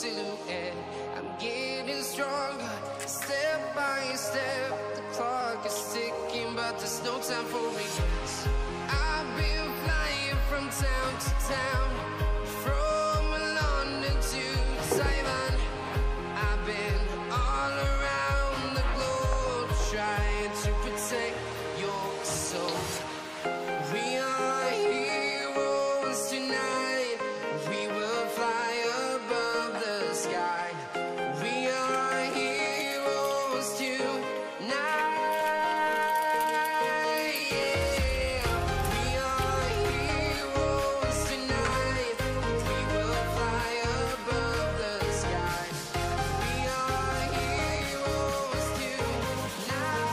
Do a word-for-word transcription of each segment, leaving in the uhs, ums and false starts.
silhouette. I'm getting stronger, step by step. The clock is ticking, but there's no time for regrets. I've been flying from town to town, from London to Taiwan. I've been all around the globe, trying to protect your soul. We are heroes tonight. We will fly above the sky. We are heroes tonight. Yeah. We are heroes tonight. We will fly above the sky. We are heroes tonight.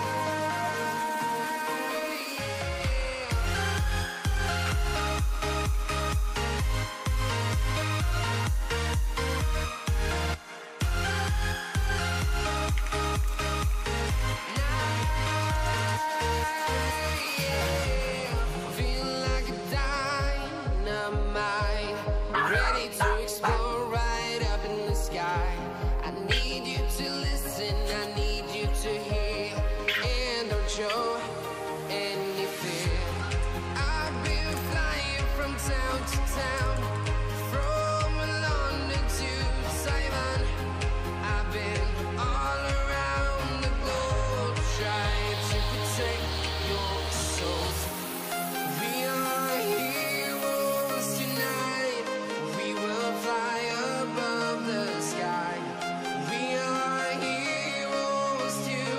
Feel like a dynamite, ready to explode right up in the sky. I need you to listen, I need you to hear, and don't show any fear. I've been flying from town to town, from London to Taiwan. I've been all around the globe, trying to protect your soul. We are heroes tonight. We will fly above the sky. We are heroes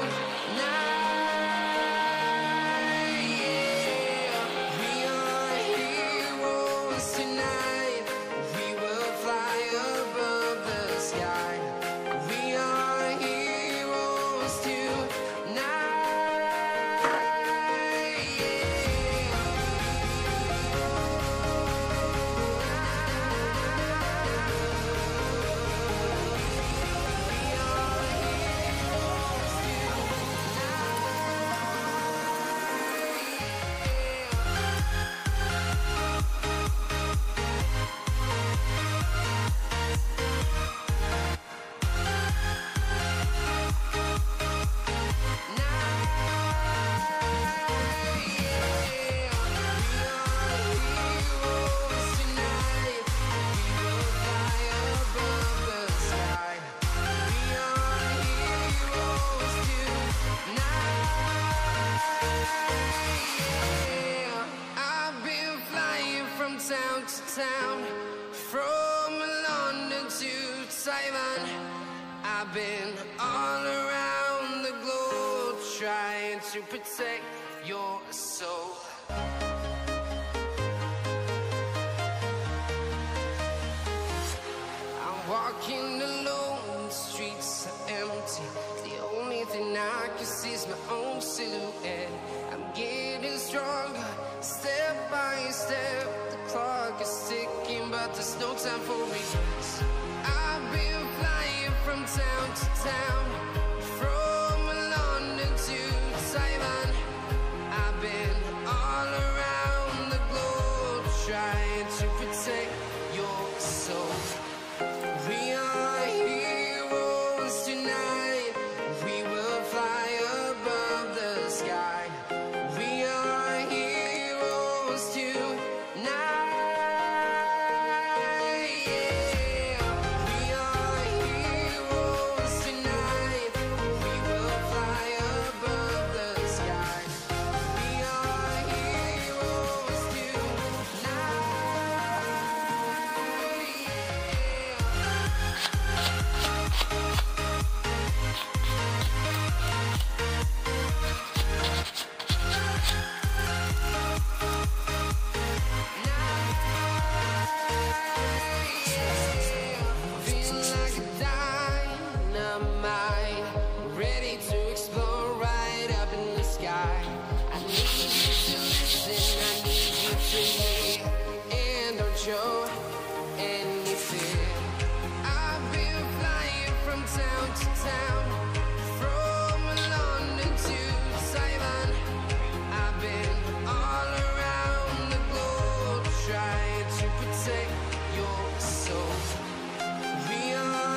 tonight. Yeah. We are heroes tonight. We will fly above the sky. We are heroes I've been flying from town to town, from London to Taiwan. I've been all around the globe, trying to protect your soul. I'm walking alone, the streets are empty. The only thing I can see is my own silhouette. I'm getting stronger, step by step. The clock is ticking, but there's no time for regrets. I've been flying from town to town, from London to Taiwan. I've been all around the globe, trying to protect your soul. We are heroes tonight. We will fly above the sky. We are heroes tonight. Yeah. We are heroes tonight. We will fly above the sky. We are heroes Feel like a dynamite, ready to explode right up in the sky. I need you to listen, I need you to hear, and don't show any fear. I've been flying from town to town, from London to Taiwan. I've been all around the globe, trying to protect your soul. We are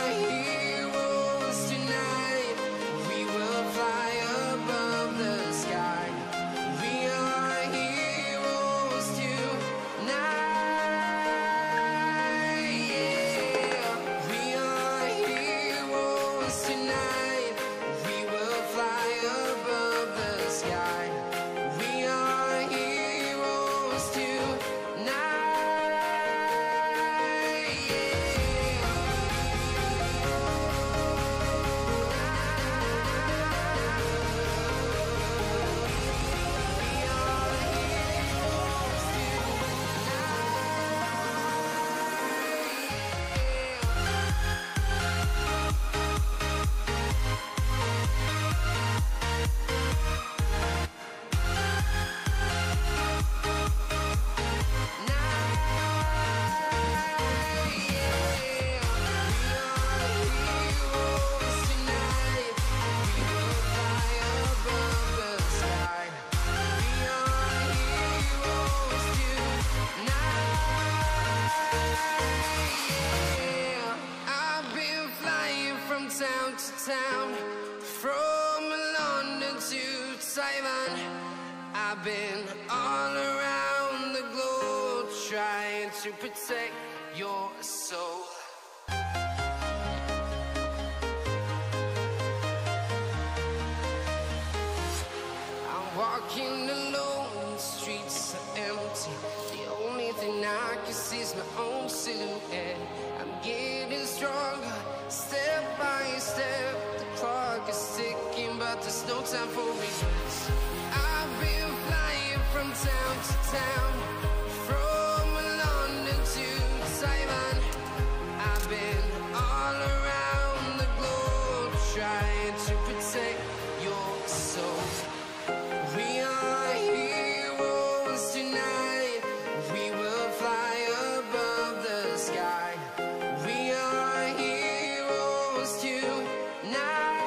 town, from London to Taiwan. I've been all around the globe trying to protect your soul. I'm walking alone, the streets are empty. The only thing I can see is my own silhouette. I'm getting stronger, step by step. The clock is ticking, but there's no time for regrets. I've been flying from town to town, from London to Taiwan. I've been all around the globe trying to protect your soul. We are heroes tonight. We will fly above the sky. We are heroes tonight.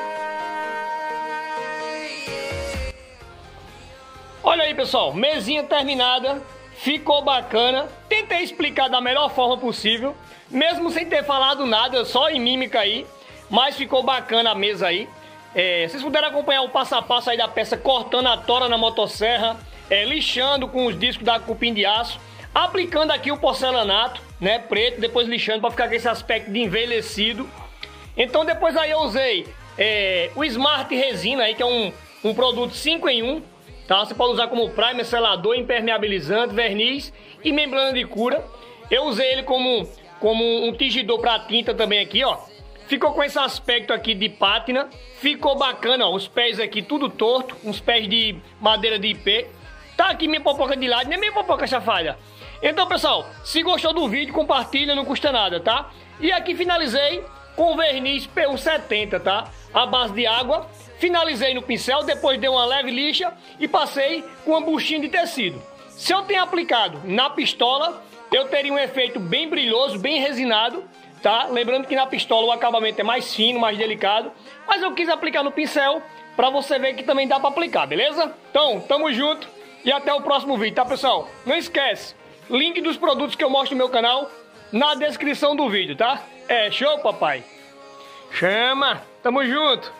Yeah. Olha aí, pessoal, mesinha terminada, ficou bacana. Tentei explicar da melhor forma possível, mesmo sem ter falado nada, só em mímica aí, mas ficou bacana a mesa aí. É, vocês puderam acompanhar o passo a passo aí da peça, cortando a tora na motosserra, é, lixando com os discos da cupim de aço, aplicando aqui o porcelanato, né, preto, depois lixando para ficar com esse aspecto de envelhecido. Então depois aí eu usei é, o Smart Resina aí, que é um, um produto cinco em um, tá? Você pode usar como primer, selador, impermeabilizante, verniz e membrana de cura. Eu usei ele como, como um tingidor para tinta também aqui, ó. Ficou com esse aspecto aqui de pátina. Ficou bacana, ó. Os pés aqui tudo torto. Uns pés de madeira de ipê. Tá aqui minha popoca de lado, nem minha popoca chafalha. Então, pessoal, se gostou do vídeo, compartilha, não custa nada, tá? E aqui finalizei com verniz P U setenta, tá? A base de água. Finalizei no pincel, depois dei uma leve lixa e passei com uma buchinha de tecido. Se eu tenho aplicado na pistola, eu teria um efeito bem brilhoso, bem resinado, tá? Lembrando que na pistola o acabamento é mais fino, mais delicado, mas eu quis aplicar no pincel pra você ver que também dá pra aplicar, beleza? Então, tamo junto e até o próximo vídeo, tá, pessoal? Não esquece, link dos produtos que eu mostro no meu canal na descrição do vídeo, tá? É, show, papai? Chama! Tamo junto!